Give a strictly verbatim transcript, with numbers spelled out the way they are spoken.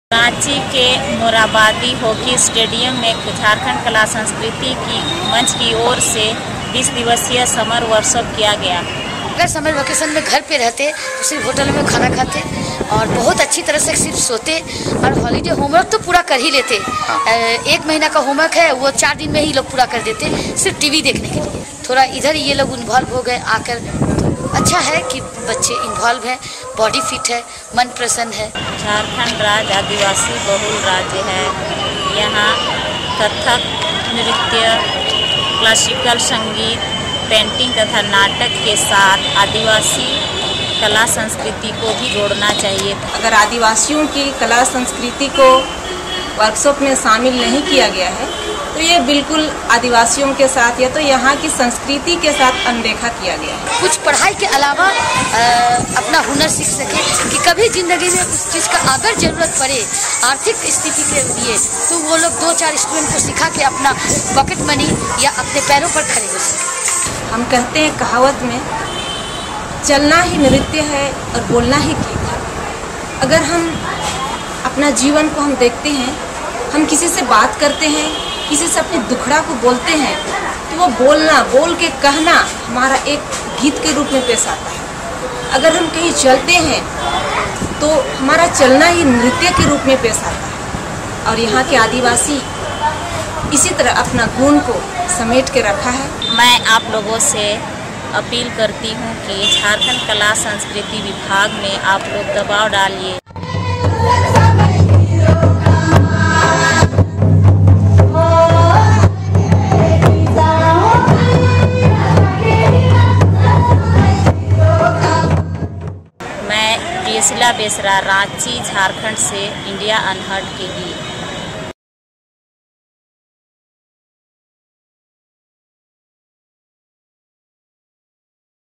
रांची के Morabadi hockey stadium में झारखंड कला संस्कृति की मंच की ओर से बीस दिवसीय समर वर्कशॉप किया गया। अगर समर वेकेशन में घर पे रहते तो सिर्फ होटल में खाना खाते और बहुत अच्छी तरह से सिर्फ सोते और हॉलीडे होमवर्क तो पूरा कर ही लेते। एक महीना का होमवर्क है वो चार दिन में ही लोग पूरा कर देते सिर्फ टीवी देखने के लिए। थोड़ा इधर ये लोग इन्वॉल्व हो गए आकर, तो अच्छा है कि बच्चे इन्वॉल्व हैं, बॉडी फिट है, मन प्रसन्न है। झारखंड राज्य आदिवासी बहुल राज्य है। यहाँ कथक नृत्य, क्लासिकल संगीत, पेंटिंग तथा नाटक के साथ आदिवासी कला संस्कृति को भी जोड़ना चाहिए। अगर आदिवासियों की कला संस्कृति को वर्कशॉप में शामिल नहीं किया गया है तो ये बिल्कुल आदिवासियों के साथ या तो यहाँ की संस्कृति के साथ अनदेखा किया गया है। कुछ पढ़ाई के अलावा आ, अपना हुनर सीख सके कि कभी जिंदगी में उस चीज़ का अगर जरूरत पड़े आर्थिक स्थिति के लिए तो वो लोग दो चार स्टूडेंट को सिखा के अपना पॉकेट मनी या अपने पैरों पर खड़े हो सके। हम कहते हैं कहावत में, चलना ही नृत्य है और बोलना ही गीत है। अगर हम अपना जीवन को हम देखते हैं, हम किसी से बात करते हैं, किसी से अपने दुखड़ा को बोलते हैं तो वो बोलना, बोल के कहना हमारा एक गीत के रूप में पेश आता है। अगर हम कहीं चलते हैं तो हमारा चलना ही नृत्य के रूप में पेश आता है। और यहाँ के आदिवासी इसी तरह अपना गुण को समेट के रखा है। मैं आप लोगों से अपील करती हूँ कि झारखंड कला संस्कृति विभाग में आप लोग दबाव डालिए। मैं प्रियशिला बेसरा, रांची झारखंड से इंडिया अनहर्ड के लिए।